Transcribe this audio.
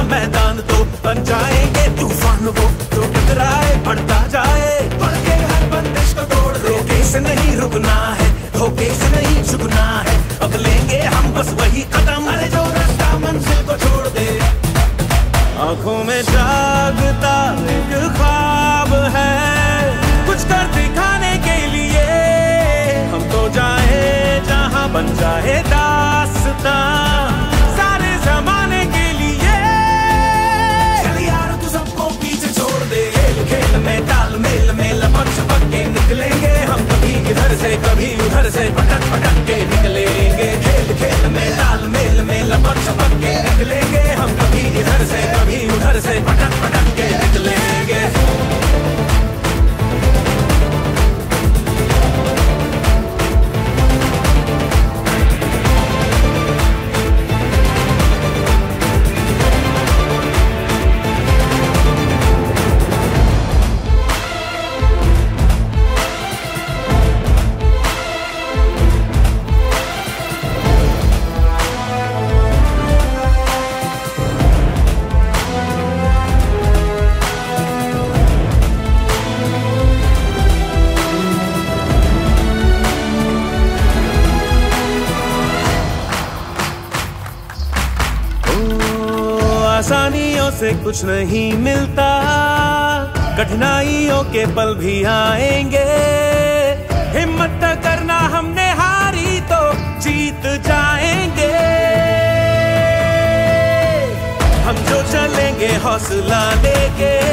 मैदान तो बन जाएंगे तूफान वो जो टकराए बढ़ता जाए, बढ़ के हर बंदिश को तोड़ दे। रोके से नहीं रुकना है, धोखे से नहीं झुकना है, अब लेंगे हम बस वही कदम, अरे जो रास्ता मंजिल को छोड़ दे। आंखों में जागता एक ख्वाब है, कुछ कर दिखाने के लिए। हम तो जाए जहां बन जाए दास्तां सारे जमाने के लिए। चल यार तू सबको पीछे छोड़ दे, खेल में तालमेल में लपक छपक के निकलेंगे हम, कभी इधर से कभी उधर से पटक पटक के निकलेंगे। खेल खेल में तालमेल में लपक छपक के निकलेंगे हम, कभी इधर से कभी उधर से पटक पटक के निकलेंगे। आसानियों से कुछ नहीं मिलता, कठिनाइयों के पल भी आएंगे। हिम्मत न करना हमने हारी तो जीत जाएंगे। हम जो चलेंगे हौसला लेके,